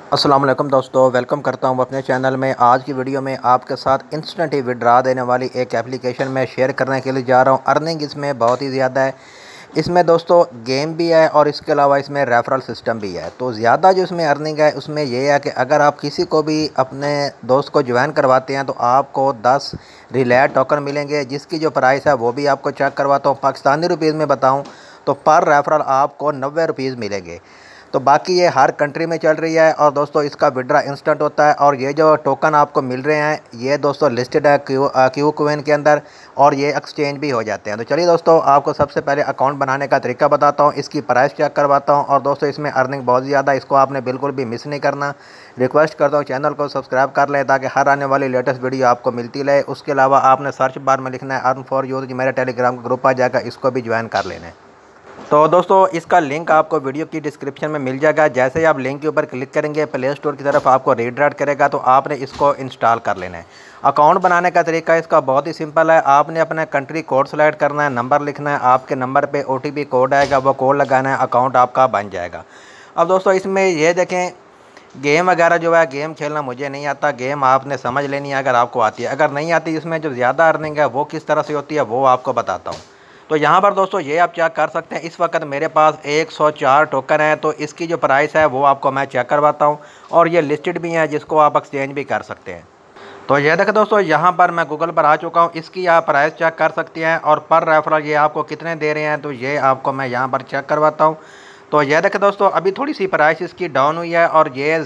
अस्सलाम वालेकुम दोस्तों, वेलकम करता हूँ अपने चैनल में। आज की वीडियो में आपके साथ इंस्टेंट ही विड्रा देने वाली एक एप्लीकेशन में शेयर करने के लिए जा रहा हूँ। अर्निंग इसमें बहुत ही ज़्यादा है। इसमें दोस्तों गेम भी है और इसके अलावा इसमें रेफरल सिस्टम भी है। तो ज़्यादा जो इसमें अर्निंग है उसमें ये है कि अगर आप किसी को भी अपने दोस्त को ज्वाइन करवाते हैं तो आपको 10 रिलेट टोकन मिलेंगे, जिसकी जो प्राइस है वो भी आपको चेक करवाता हूँ। पाकिस्तानी रुपीज़ में बताऊँ तो पर रेफरल आपको 90 रुपीज़ मिलेंगे। तो बाकी ये हर कंट्री में चल रही है और दोस्तों इसका विड्रा इंस्टेंट होता है। और ये जो टोकन आपको मिल रहे हैं ये दोस्तों लिस्टेड है क्यू कोइन के अंदर, और ये एक्सचेंज भी हो जाते हैं। तो चलिए दोस्तों, आपको सबसे पहले अकाउंट बनाने का तरीका बताता हूँ, इसकी प्राइस चेक करवाता हूँ। और दोस्तों इसमें अर्निंग बहुत ज़्यादा है, इसको आपने बिल्कुल भी मिस नहीं करना। रिक्वेस्ट करता हूँ चैनल को सब्सक्राइब कर लें ताकि हर आने वाली लेटेस्ट वीडियो आपको मिलती रहे। उसके अलावा आपने सर्च बार में लिखना है अर्न फॉर यूथ, मेरा टेलीग्राम का ग्रुप आ जाएगा, इसको भी ज्वाइन कर लेना है। तो दोस्तों इसका लिंक आपको वीडियो की डिस्क्रिप्शन में मिल जाएगा। जैसे ही आप लिंक के ऊपर क्लिक करेंगे प्ले स्टोर की तरफ आपको रीडायरेक्ट करेगा, तो आपने इसको इंस्टॉल कर लेना है। अकाउंट बनाने का तरीका इसका बहुत ही सिंपल है। आपने अपना कंट्री कोड सेलेक्ट करना है, नंबर लिखना है, आपके नंबर पे OTP कोड आएगा, वो कोड लगाना है, अकाउंट आपका बन जाएगा। अब दोस्तों इसमें ये देखें, गेम वगैरह जो है, गेम खेलना मुझे नहीं आता, गेम आपने समझ लेनी है अगर आपको आती है। अगर नहीं आती, इसमें जो ज़्यादा अर्निंग है वो किस तरह से होती है वो आपको बताता हूँ। तो यहाँ पर दोस्तों ये आप चेक कर सकते हैं, इस वक्त मेरे पास 104 टोकन है। तो इसकी जो प्राइस है वो आपको मैं चेक करवाता हूँ, और ये लिस्टेड भी है जिसको आप एक्सचेंज भी कर सकते हैं। तो ये देखें दोस्तों, यहाँ पर मैं गूगल पर आ चुका हूँ, इसकी आप प्राइस चेक कर सकते हैं और पर रेफरल ये आपको कितने दे रहे हैं, तो ये आपको मैं यहाँ पर चेक करवाता हूँ। तो ये देखें दोस्तों, अभी थोड़ी सी प्राइस इसकी डाउन हुई है और ये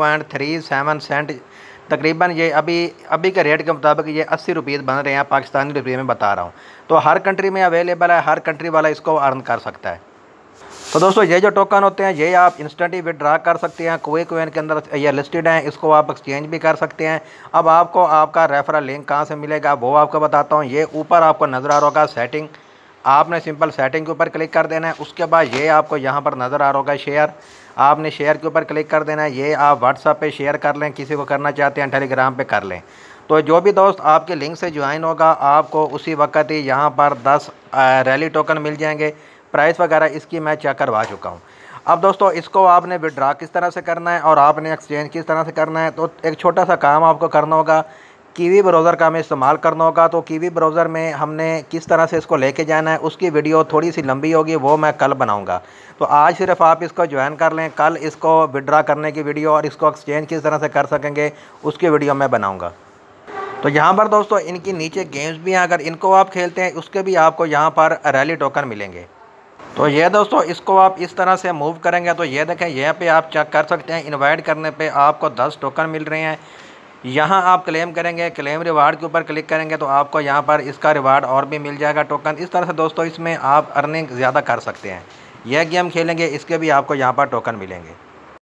0.37 सेंट तकरीबन, ये अभी के रेट के मुताबिक ये 80 रुपीज़ बन रहे हैं, पाकिस्तानी रुपये में बता रहा हूँ। तो हर कंट्री में अवेलेबल है, हर कंट्री वाला इसको अर्न कर सकता है। तो दोस्तों ये जो टोकन होते हैं ये आप इंस्टेंट ही विड्रा कर सकते हैं, कोई कोइन के अंदर ये लिस्टेड हैं, इसको आप एक्सचेंज भी कर सकते हैं। अब आपको आपका रेफरल लिंक कहाँ से मिलेगा वो आपको बताता हूँ। ये ऊपर आपको नज़र आ रहा होगा सेटिंग, आपने सिंपल सेटिंग के ऊपर क्लिक कर देना है। उसके बाद ये आपको यहाँ पर नज़र आ रहा होगा शेयर, आपने शेयर के ऊपर क्लिक कर देना है। ये आप व्हाट्सएप पे शेयर कर लें, किसी को करना चाहते हैं टेलीग्राम पे कर लें। तो जो भी दोस्त आपके लिंक से ज्वाइन होगा आपको उसी वक्त ही यहाँ पर 10 रैली टोकन मिल जाएंगे। प्राइस वगैरह इसकी मैं चेक करवा चुका हूँ। अब दोस्तों इसको आपने विड्रा किस तरह से करना है और आपने एक्सचेंज किस तरह से करना है, तो एक छोटा सा काम आपको करना होगा। कीवी ब्राउज़र का हमें इस्तेमाल करना होगा। तो कीवी ब्राउज़र में हमने किस तरह से इसको लेके जाना है उसकी वीडियो थोड़ी सी लंबी होगी, वो मैं कल बनाऊंगा। तो आज सिर्फ आप इसको ज्वाइन कर लें, कल इसको विड्रा करने की वीडियो और इसको एक्सचेंज किस तरह से कर सकेंगे उसकी वीडियो मैं बनाऊँगा। तो यहाँ पर दोस्तों इनकी नीचे गेम्स भी हैं, अगर इनको आप खेलते हैं उसके भी आपको यहाँ पर रैली टोकन मिलेंगे। तो ये दोस्तों इसको आप इस तरह से मूव करेंगे तो ये देखें, यहाँ पे आप चेक कर सकते हैं, इनवाइट करने पे आपको 10 टोकन मिल रहे हैं। यहाँ आप क्लेम करेंगे, क्लेम रिवार्ड के ऊपर क्लिक करेंगे तो आपको यहाँ पर इसका रिवार्ड और भी मिल जाएगा टोकन। इस तरह से दोस्तों इसमें आप अर्निंग ज़्यादा कर सकते हैं। यह गेम खेलेंगे इसके भी आपको यहाँ पर टोकन मिलेंगे।